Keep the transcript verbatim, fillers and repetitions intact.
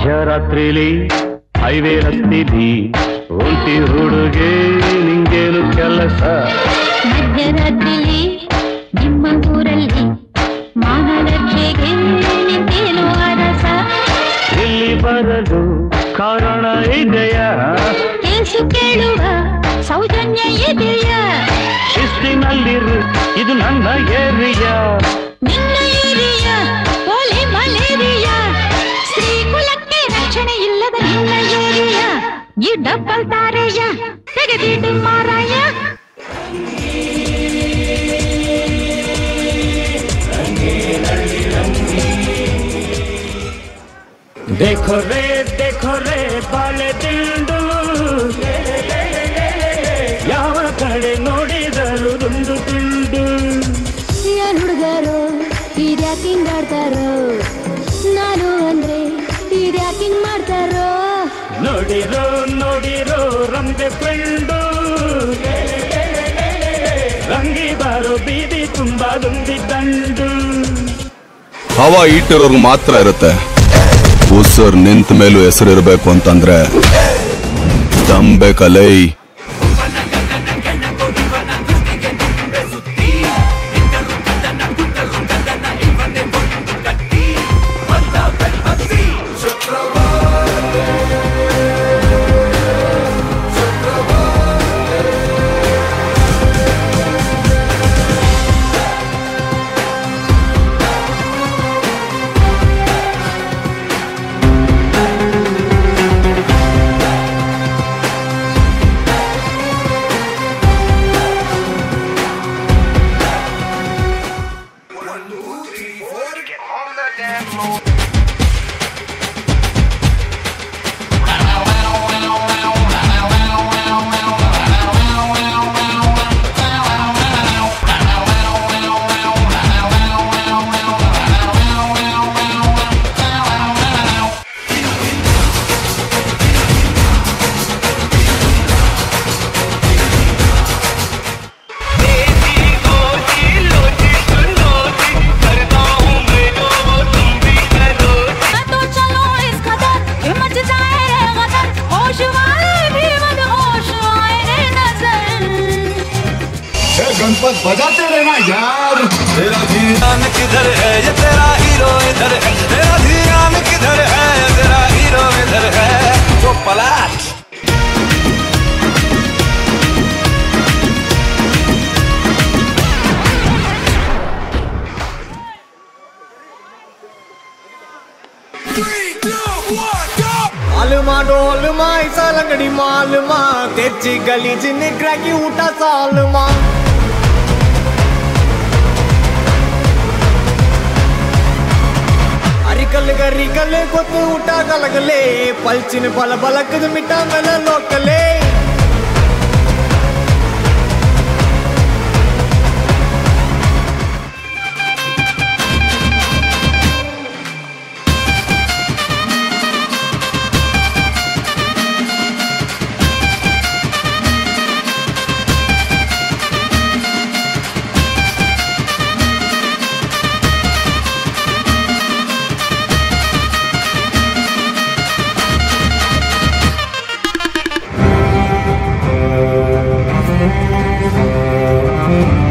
ಮಧ್ಯರಾತ್ರಿಲಿ highway ರಸ್ತಿಲಿ ಒಂಟಿ ಹುಡುಗೆ ನಿಂಗೇನು ಕೆಲಸ? ಮಧ್ಯರಾತ್ರಿಲಿ ನಿಮ್ಮ ಊರಲ್ಲಿ ಮಾನರಕ್ಷೆಗೆ ನಿಂತೇನು ಅರಸ? ಇಲ್ಲಿ ಬರಲು ಕಾರಣ ಇದೆಯಾ? ಕೇಸು ಕೇಳುವ ಸೌಜನ್ಯ ಇದೆಯಾ? ಶಿಸ್ತಿನಲ್ಲಿರು, ಇದು ನನ್ನ ಏರಿಯಾ. ನಿನ್ನ ಏರಿಯಾ ಪೋಲಿ ಮಲೇರಿಯಾ, ಸ್ತ್ರೀ ಕುಲಕ್ಕೆ ರಕ್ಷಣೆ ಇಲ್ಲದ ನಿನ್ನ ಏರಿಯಾ. ಈ ಡಬ್ಬಲ್ ತಾರೆಯ ತೆಗೆದಿಡು ಮಾರಾಯ. देखो रे देखो रे ಬಾಳೆ ದಿಂಡು, ಯಾವ ಕಡೆ ನೋಡಿದರು ದುಂಡು ದುಂಡು. ಏನ್ ಹುಡುಗರು ಇದ್ಯಾಕಿಂಗ್ ಆಡ್ತಾರೋ, ನಾನು ಅಂದ್ರೆ ಇದ್ಯಾಕಿಂಗ್ ಮಾಡ್ತಾರೋ. ನೋಡಿರೋ ನೋಡಿರೋ ರಂಬೆ ಫ್ರೆಂಡು, ರಂಗಿ ಬಾರೋ ಬೀದಿ ತುಂಬಾ ದುಂಡಿ ದಂಡು. ಹವಾ ಇಟ್ಟಿರೋರ್ಗು ಮಾತ್ರ ಇರುತ್ತೆ. ಉಸರ್ ನಿಂತ ಮೇಲೂ ಹೆಸರು ಇರಬೇಕು ಅಂತಂದ್ರೆ ತಂಬೇಕಲೈ. गणपत बजाते रहना यार। तेरा ध्यान किधर है ये तेरा हीरो इधर है, तेरा ध्यान किधर है ये तेरा हीरो इधर है, तो पलट। मालूमा डोलमा ऐसा लंगड़ी मालूमा, तेजी गली जिन्हें क्रैकी उठा सालमा. अरिकल गरिकल गोतु उठा गलगले, पलचिन बल बलक मिटा मेल लोकले. Thank you.